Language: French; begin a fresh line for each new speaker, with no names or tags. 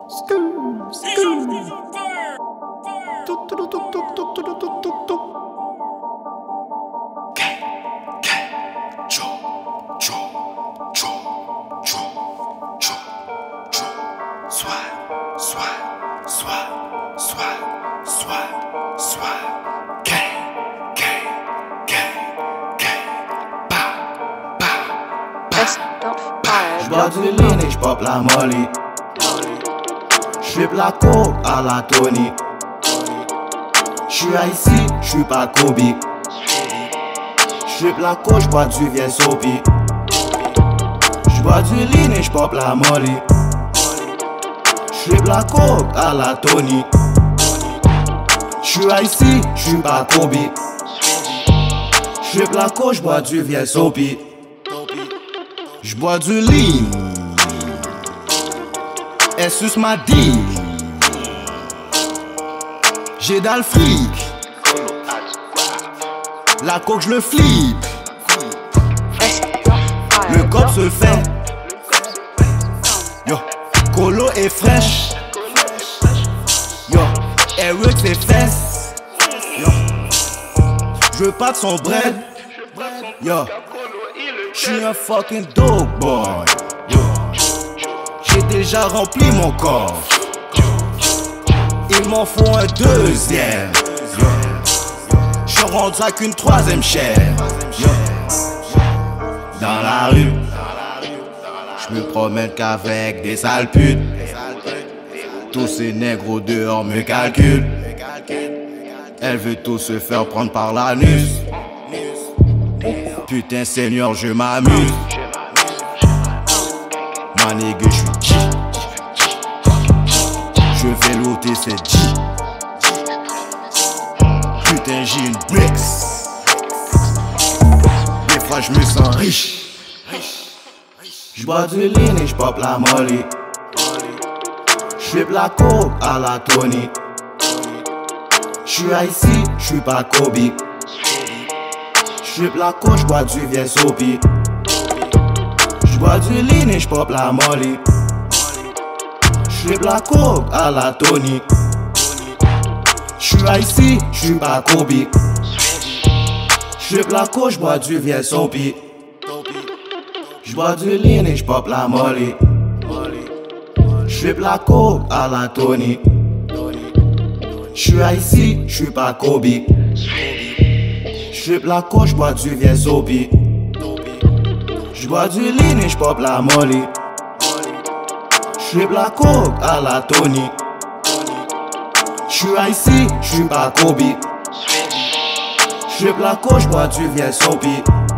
J'bois du lean et j'pop la molly. J'flippe la coke à la Tony. J'suis ici, j'suis pas Kobe. J'flippe la coke, j'bois du vieux soapy. J'bois du lean et j'pop la molly. J'flippe la coke à la Tony. J'suis ici, j'suis pas Kobe. J'flippe la coke, j'bois du vieux soapy. J'bois du lean. Elle suce ma dit. J'ai dans le fric. La coke j'le flippe. Le cop se fait. Yo, colo est fraîche. Yo, Eric ses fesses. Yo, j'veux pas de son bread. Yo, j'suis un fucking dog boy. Yo, j'ai déjà rempli mon corps. Il m'en faut un deuxième. J'suis rendu à qu'une troisième chair. Dans la rue, j'me promène qu'avec des sales putes. Tous ces négros dehors me calculent. Elle veut tous se faire prendre par l'anus. Putain Seigneur, je m'amuse. Ma nigga, j'suis G. Je vais looter cette G. Putain, j'ai une bricks. Des fois, j'me sens riche. J'bois du lean et j'pop la molly. J'flippe la coke à la Tony. J'suis ici, j'suis pas Kobe. J'flippe la coke, j'bois du vieux soapy. J'bois du lean et j'pop la molly. J'flippe la coke à la Tony. J'suis ici, j'suis pas Kobe. J'flippe la coke, j'bois du vieux soapy. J'bois du lean et j'pop la molly. J'flippe la coke à la Tony. J'suis ici, j'suis pas Kobe. J'flippe la coke, j'bois du vieux soapy. J'bois du lean et j'pop la molly. J'flippe la coke à la Tony. J'suis ici, j'suis pas Kobe. J'flippe la coke, j'bois du vieux soapy.